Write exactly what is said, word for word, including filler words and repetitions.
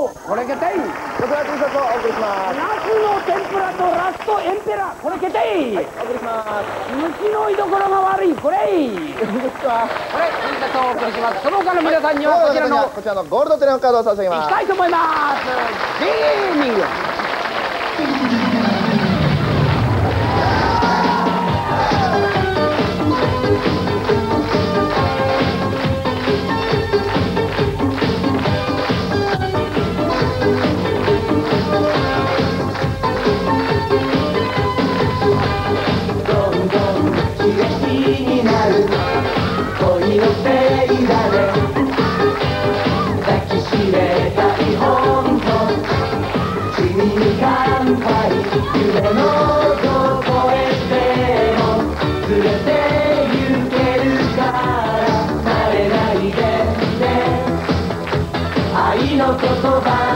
トこれ決定。 こちら T シャツをお送りします。 ナスの天ぷらとラストエンペラこれ決定。 はい、お送りします。 虫の居所が悪いこれ。 こんにちは。 これ T シャツをお送りします。その他の皆さんにはこちらのこちらのゴールドテレホンカードを差し上げます。 いきたいと思います。ゲーミング。 夢のどこへでも連れて行けるから慣れないでね愛の言葉